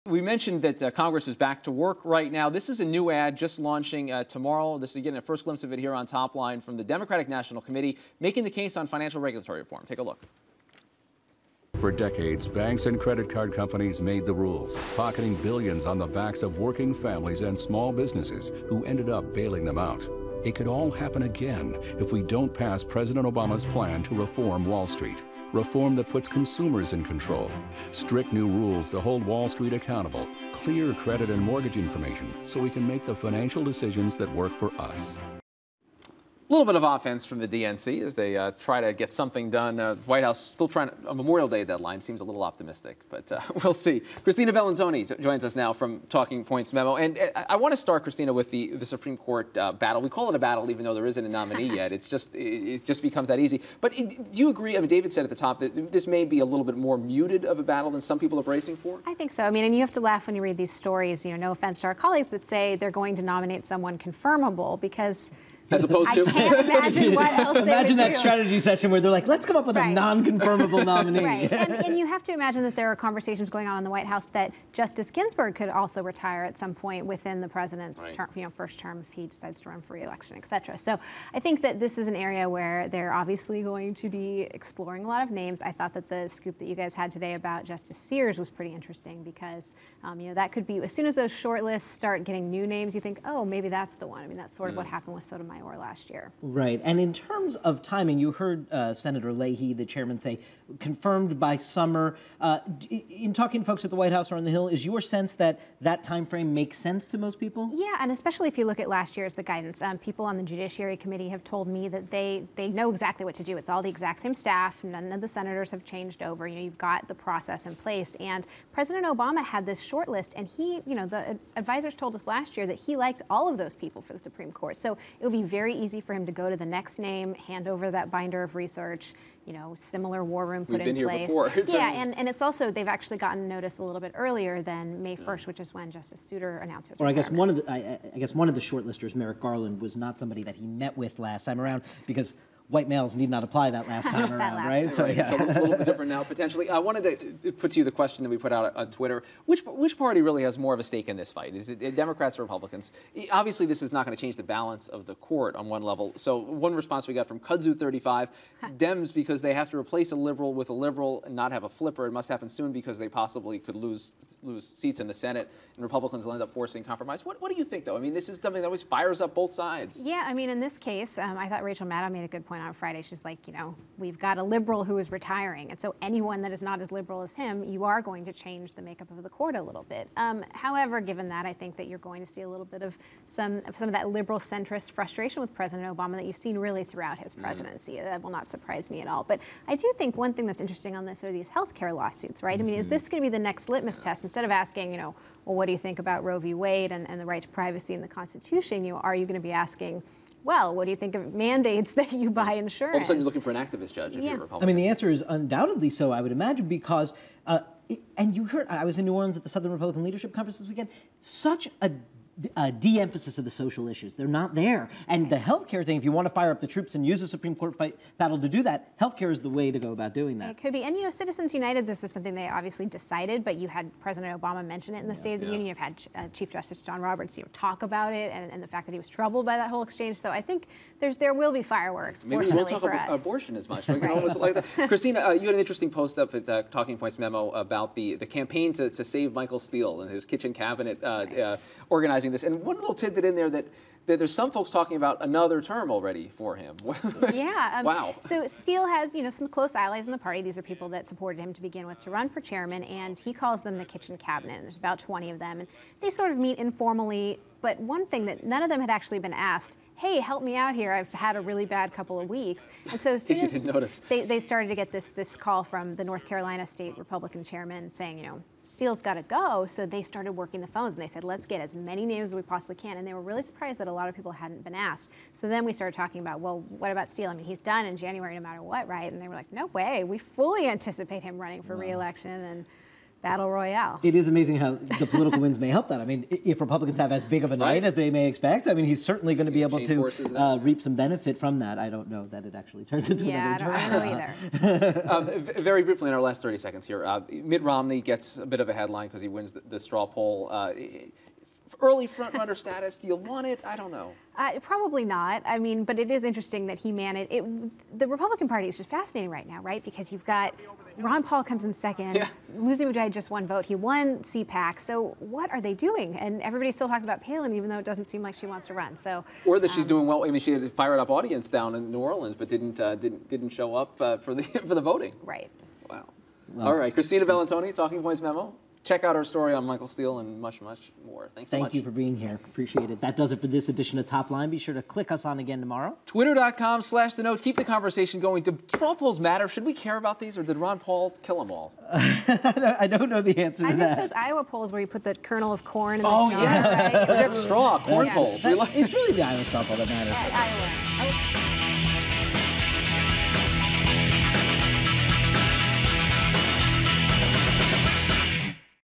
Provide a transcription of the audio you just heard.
We mentioned that Congress is back to work right now. This is a new ad just launching tomorrow. This is again a first glimpse of it here on Top Line from the Democratic National Committee, making the case on financial regulatory reform. Take a look. For decades, banks and credit card companies made the rules, pocketing billions on the backs of working families and small businesses who ended up bailing them out. It could all happen again if we don't pass President Obama's plan to reform Wall Street. Reform that puts consumers in control. Strict new rules to hold Wall Street accountable. Clear credit and mortgage information so we can make the financial decisions that work for us. A little bit of offense from the DNC as they try to get something done. The White House still trying to, a Memorial Day deadline seems a little optimistic, but we'll see. Christina Bellantoni joins us now from Talking Points Memo. And I want to start, Christina, with the Supreme Court battle. We call it a battle even though there isn't a nominee yet. It just becomes that easy. But do you agree, I mean, David said at the top that this may be a little bit more muted of a battle than some people are bracing for? I think so. I mean, and you have to laugh when you read these stories, you know, no offense to our colleagues that say they're going to nominate someone confirmable because as opposed to, I can't imagine what else they imagine would that do. strategy session where they're like, let's come up with a non-confirmable nominee. Right, and you have to imagine that there are conversations going on in the White House that Justice Ginsburg could also retire at some point within the president's term, first term if he decides to run for re-election, et cetera. So I think that this is an area where they're obviously going to be exploring a lot of names. I thought that the scoop that you guys had today about Justice Sears was pretty interesting because, that could be, as soon as those short lists start getting new names, you think, oh, maybe that's the one. I mean, that's sort of what happened with Sotomayor last year. Right. And in terms of timing, you heard Senator Leahy, the chairman, say confirmed by summer. In talking to folks at the White House or on the Hill, is your sense that that time frame makes sense to most people? Yeah, and especially if you look at last year's the guidance. People on the Judiciary Committee have told me that they know exactly what to do. It's all the exact same staff. None of the senators have changed over. You know, you've got the process in place. And President Obama had this short list, and he, the advisors told us last year that he liked all of those people for the Supreme Court. So it would be very easy for him to go to the next name, hand over that binder of research, similar war room put in place. We've been here before. Yeah, and it's also, they've actually gotten notice a little bit earlier than May 1st, which is when Justice Souter announced his retirement. I guess one of the shortlisters, Merrick Garland, was not somebody that he met with last time around because white males need not apply that last time around, right? So, yeah. It's a little bit different now, potentially. I wanted to put to you the question that we put out on Twitter. Which party really has more of a stake in this fight? Is it Democrats or Republicans? Obviously, this is not going to change the balance of the court on one level. So one response we got from Kudzu35, Dems, because they have to replace a liberal with a liberal and not have a flipper. It must happen soon because they possibly could lose seats in the Senate, and Republicans will end up forcing compromise. What do you think, though? I mean, this is something that always fires up both sides. Yeah, I mean, in this case, I thought Rachel Maddow made a good point on Friday. She's like, we've got a liberal who is retiring. And so anyone that is not as liberal as him, you are going to change the makeup of the court a little bit. However, given that, I think that you're going to see a little bit of some of that liberal centrist frustration with President Obama that you've seen really throughout his presidency. That will not surprise me at all. But I do think one thing that's interesting on this are these healthcare lawsuits, right? I mean, is this going to be the next litmus test? Instead of asking, well, what do you think about Roe v. Wade and the right to privacy in the Constitution, are you going to be asking, well, what do you think of mandates that you buy insurance? All of a sudden, you're looking for an activist judge if you're a Republican. I mean, the answer is undoubtedly so, I would imagine, because, and you heard, I was in New Orleans at the Southern Republican Leadership Conference this weekend, such a de-emphasis of the social issues. They're not there. And the healthcare thing, if you want to fire up the troops and use a Supreme Court battle to do that, healthcare is the way to go about doing that. It could be. And, Citizens United, this is something they obviously decided, but you had President Obama mention it in the State of the Union. You've had Chief Justice John Roberts talk about it and the fact that he was troubled by that whole exchange. So I think there will be fireworks, maybe we won't talk about abortion as much. We can almost like that. Christina, you had an interesting post up at Talking Points Memo about the campaign to save Michael Steele and his kitchen cabinet organizing this. And one little tidbit in there that there's some folks talking about another term already for him. Yeah. Wow. So Steele has, some close allies in the party. These are people that supported him to begin with to run for chairman, and he calls them the kitchen cabinet. And there's about 20 of them, and they sort of meet informally. But one thing that none of them had actually been asked, hey, help me out here. I've had a really bad couple of weeks. And so as soon as they started to get this call from the North Carolina State Republican chairman saying, Steele's got to go. So they started working the phones and they said, let's get as many names as we possibly can. And they were really surprised that a lot of people hadn't been asked. So then we started talking about, well, what about Steele? I mean, he's done in January no matter what, right? And they were like, no way. We fully anticipate him running for re-election. And battle royale. It is amazing how the political winds may help that. I mean, if Republicans have as big of a night as they may expect, I mean, he's certainly going to be able to reap some benefit from that. I don't know that it actually turns into another I don't know either. Very briefly in our last 30 seconds here, Mitt Romney gets a bit of a headline because he wins the straw poll. Early front-runner status, do you want it? I don't know. Probably not. I mean, but it is interesting that he managed. The Republican Party is just fascinating right now, right? Because you've got Ron Paul comes in second. Yeah. Lucy Mujahid just one vote. He won CPAC. So what are they doing? And everybody still talks about Palin, even though it doesn't seem like she wants to run. So or that she's doing well. I mean, she had a fired-up audience down in New Orleans, but didn't show up for the voting. Right. Wow. All right, Christina Bellantoni, Talking Points Memo. Check out our story on Michael Steele and much, much more. Thanks so much. Thank you for being here. Appreciate it. That does it for this edition of Top Line. Be sure to click us on again tomorrow. Twitter.com/The Note. Keep the conversation going. Do straw polls matter? Should we care about these, or did Ron Paul kill them all? I don't know the answer to that. I miss those Iowa polls where you put the kernel of corn in the Oh, jar, yes. right? Forget straw, corn polls. It's really the Iowa straw poll that matters. Iowa.